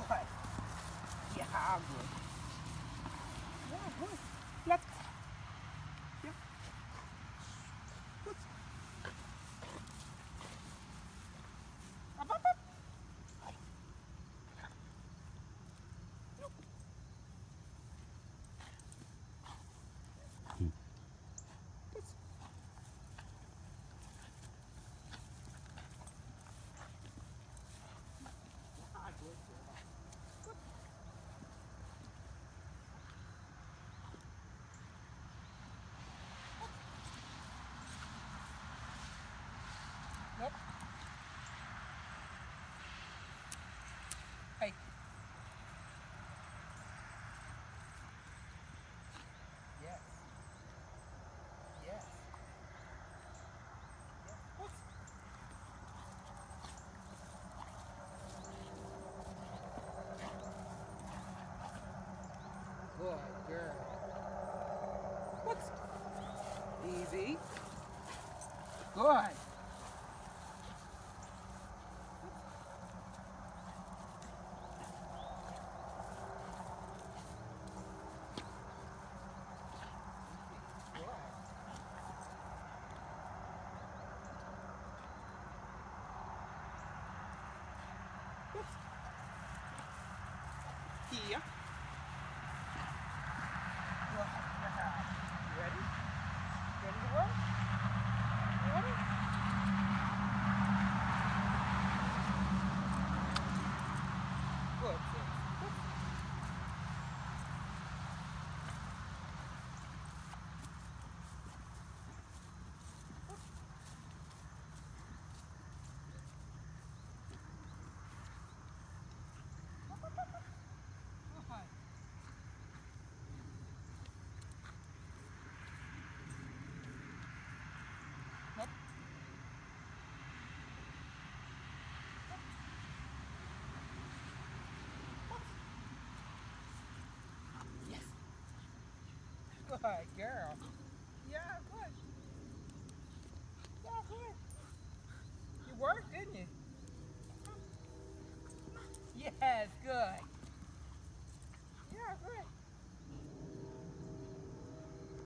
Good. Yeah, good. Yeah, good. Left. Yeah. Good. Up, up, up. Nope. Good. Ah, good girl. Good. Nope. Hey. Yes. Yes. Yes. Good. Good girl. Good. Easy. Good. Good. Easy. Good. Good. Here. Good. You ready? Ready to work? You ready? Good. Good. Good. Nope. Yes. Good girl. Yeah, good. Yeah, good. You work?